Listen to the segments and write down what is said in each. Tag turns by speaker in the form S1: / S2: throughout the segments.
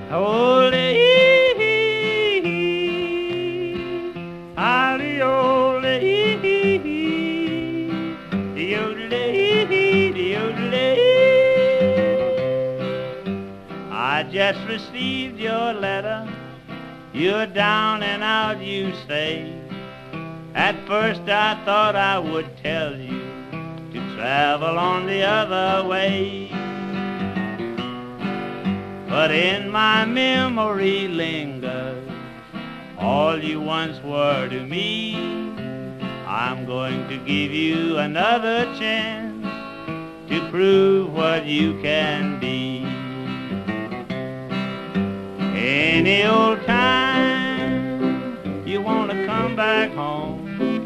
S1: Ole, ali ole, I just received your letter. You're down and out, you say. At first I thought I would tell you to travel on the other way. But in my memory lingers all you once were to me. I'm going to give you another chance to prove what you can be. Any old time you want to come back home,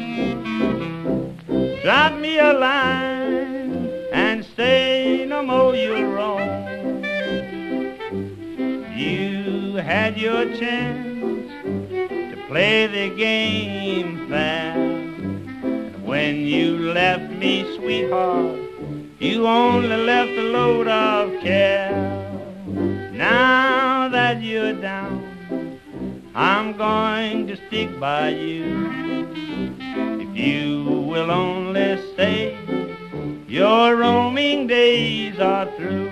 S1: drop me a line and say no more you'll roam. You had your chance to play the game fair. When you left me, sweetheart, you only left a load of care. Now that you're down, I'm going to stick by you. If you will only say your roaming days are through,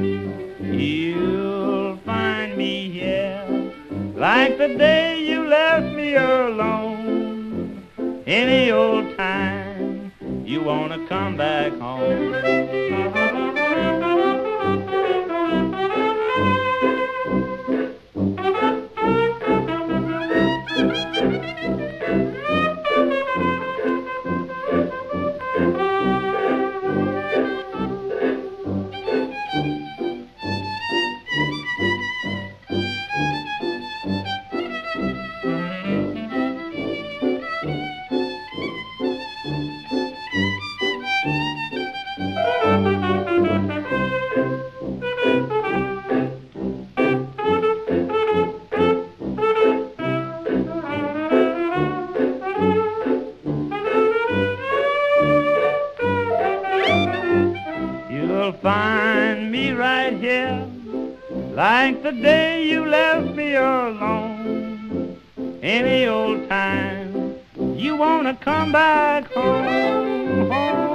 S1: you'll find me here like the day you left me alone. Any old time you want to come back home. Find me right here like the day you left me alone. Any old time you wanna come back home, home.